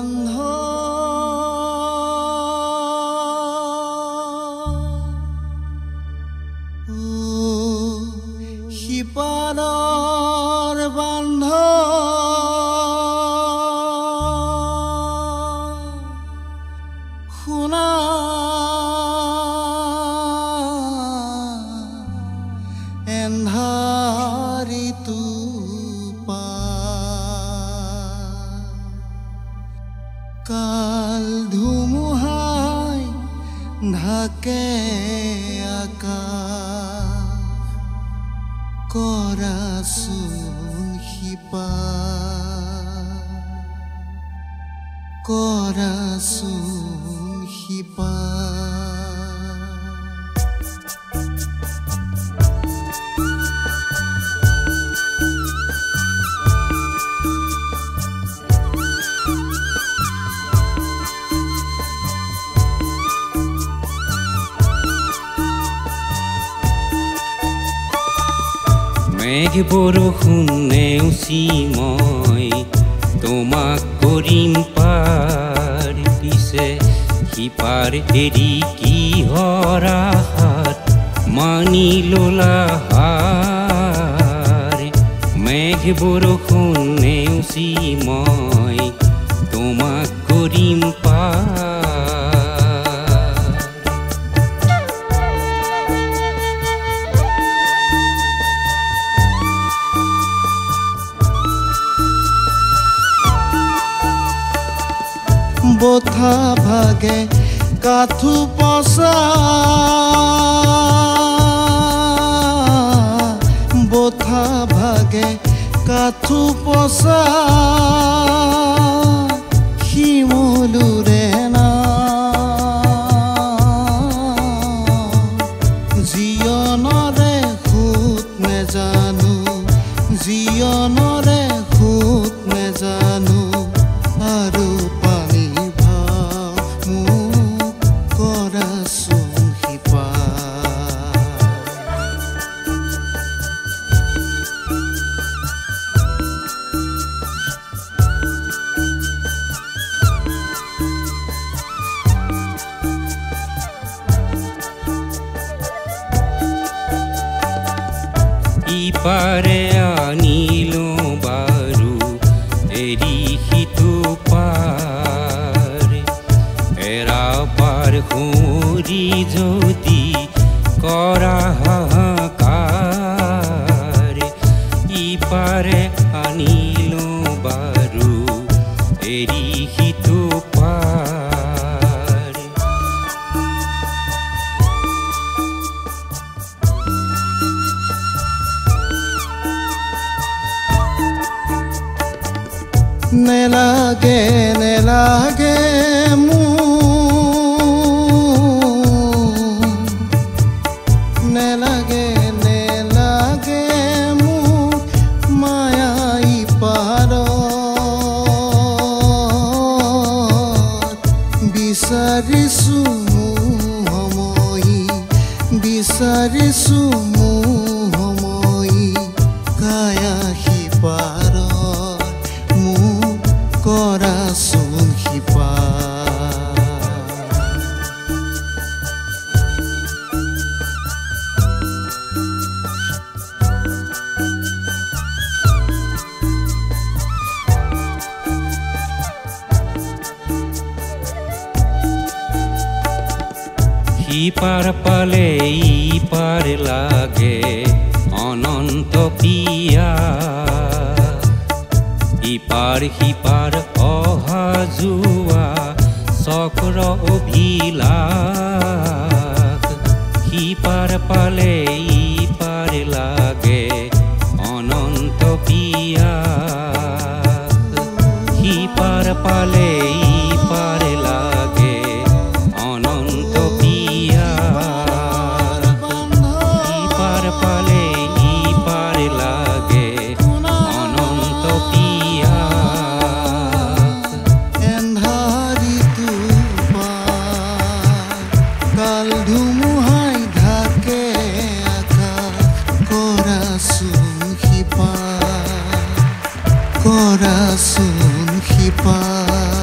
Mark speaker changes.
Speaker 1: বান্ধ শিপাৰৰ বান্ধ শুনা এন্ধাৰিটো কাল ধুমুহাই ঢাকে আকাশ কৰাচোন শিপা কৰাচোন শিপা
Speaker 2: মেঘ বৰষুণ নেওচি মই তোমাক কৰিম পাৰ পিছে শিপাৰ এৰি কিহৰ আশাত মানি ললা হার মেঘ বৰষুণ নেওচি মই তোমাক কৰিম পাৰ
Speaker 1: বোথা ভাগে কাঠু পচা বোথা ভাগে কাঠু পচা শিমলুৰে না জীৱনৰে সুত নেজানো জীৱনৰে সুত নেজানো আৰু
Speaker 2: ইপাৰে আনিলো বাৰু এৰি সিটো পাৰ এৰা পাৰ ঘূৰি যদি কৰা হাহাকাৰ ইপাৰে আনিলো বাৰু এৰি সিটো পাৰ
Speaker 1: নেলাগে নেলাগে নেলাগে নেলাগে মোক মায়াই পাৰত বিচাৰিছো সময় বিচাৰিছো সময় কায়া শিপাৰ কৰাচোন শিপা
Speaker 2: সিপাৰ পালে ইপাৰ লাগে অনন্ত পিয়া ইপাৰ সিপাৰ অহা যোৱা চক্ৰ অভিলাষ সিপাৰ পালে ইপাৰ লাগে অনন্ত পিয়া সিপাৰ পালে ইপাৰ লাগে অনন্ত পিয়া সিপাৰ পালে ইপাৰ লাগে অনন্ত পিয়া
Speaker 1: কাল ধুমুহাই ঢাকে আকাশ কৰাচোন শিপা কৰাচোন শিপা।